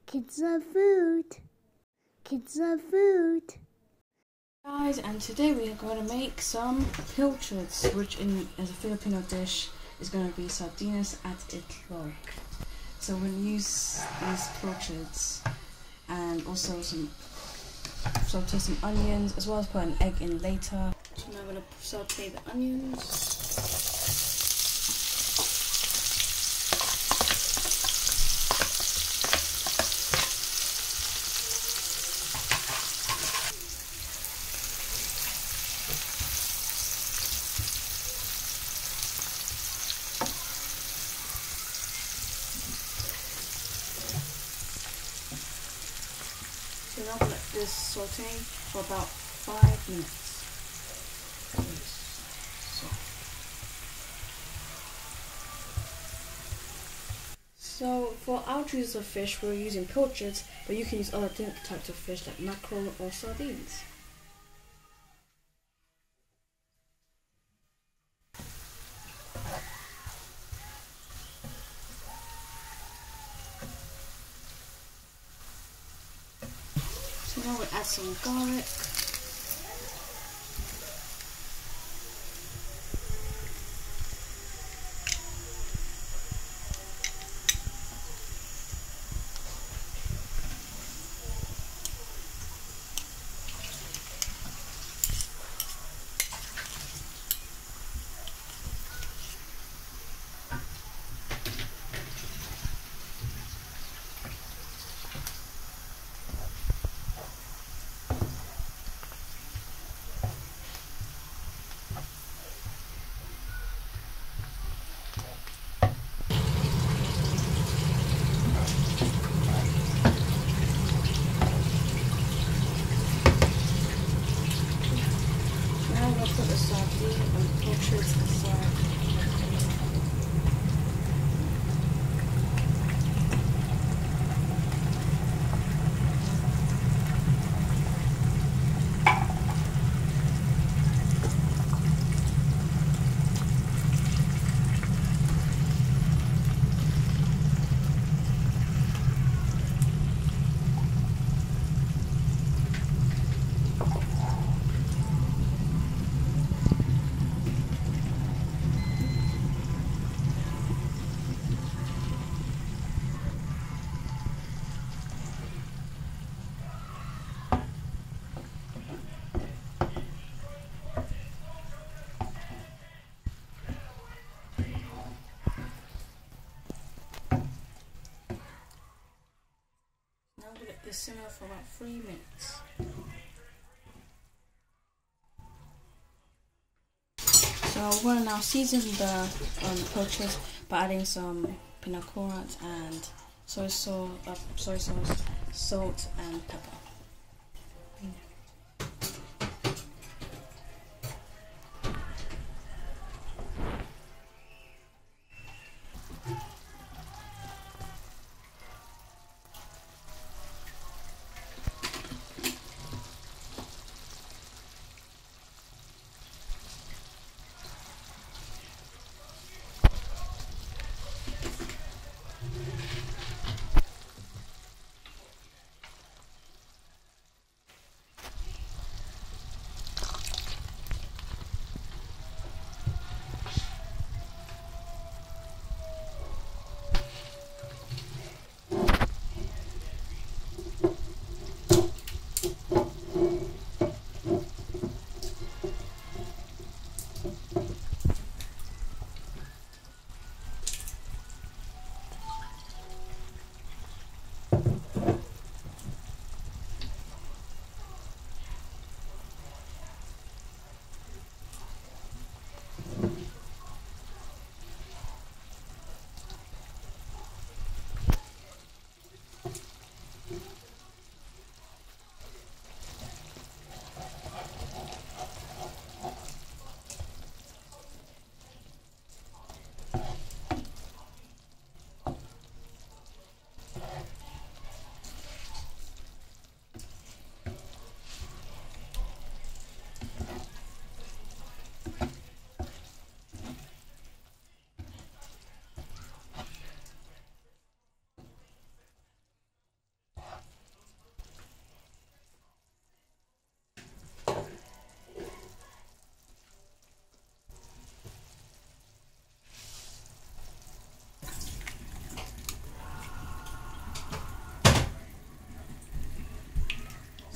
Kids love food. Kids love food. Guys, and today we are going to make some pilchards, which as a Filipino dish is going to be sardinas at ILOG. So we'll use these pilchards and also saute some onions, as well as put an egg in later. So now I'm going to saute the onions. So now I'm going to let this sauteing for about 5 minutes. So for our choice of fish, we're using pilchards, but you can use other types of fish like mackerel or sardines. So now we'll add some garlic. Put the sardine and pilchards aside. Now I'm going to let this simmer for about 3 minutes. So I'm going to now season the pilchards by adding some pinacurats and soy sauce, salt and pepper.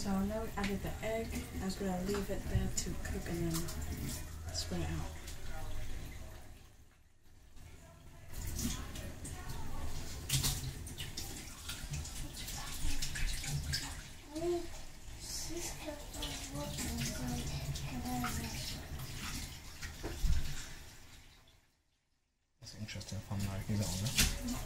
So now we added the egg. I was going to leave it there to cook and then spread it out. That's interesting. Fun like, is it on there?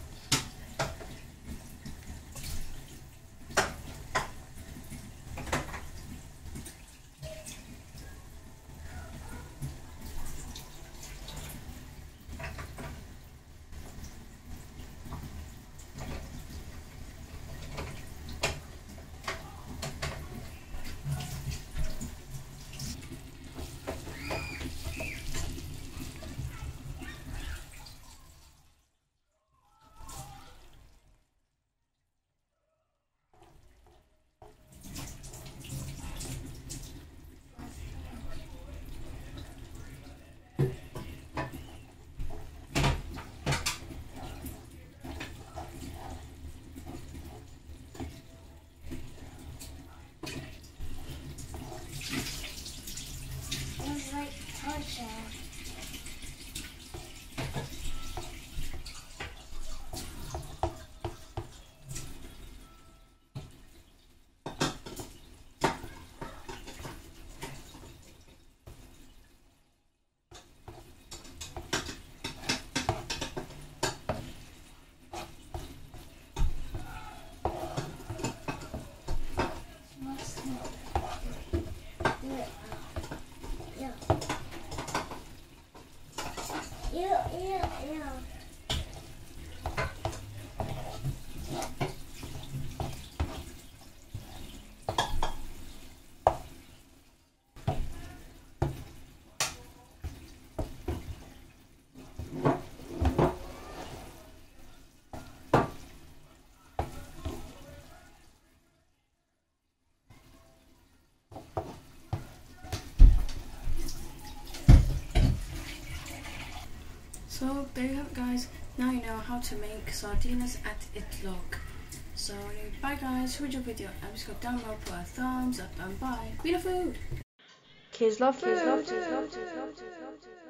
So there you have it, guys. Now you know how to make sardinas at ILOG. So bye guys, who enjoyed the video, and just go down below, put a thumbs up and bye. Be the food! Kids love food.